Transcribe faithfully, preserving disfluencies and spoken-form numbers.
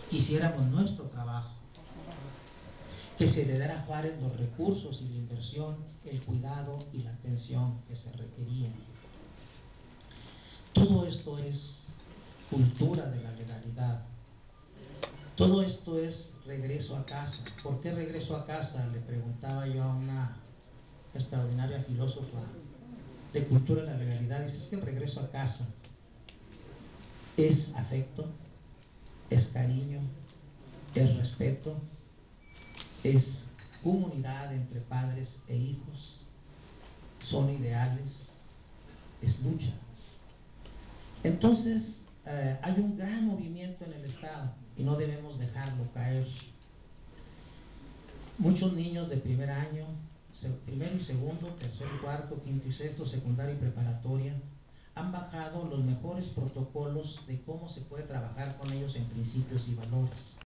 que hiciéramos nuestro trabajo, que se le diera a Juárez los recursos y la inversión, el cuidado y la atención que se requerían. Todo esto es cultura de la legalidad. Todo esto es regreso a casa. ¿Por qué regreso a casa? Le preguntaba yo a una extraordinaria filósofa de cultura de la legalidad. Dice, es que el regreso a casa es afecto, es cariño, es respeto, es comunidad entre padres e hijos, son ideales, es lucha. Entonces, eh, hay un gran movimiento en el Estado y no debemos dejarlo caer. Muchos niños de primer año, primero y segundo, tercero y cuarto, quinto y sexto, secundaria y preparatoria, han bajado los mejores protocolos de cómo se puede trabajar con ellos en principios y valores.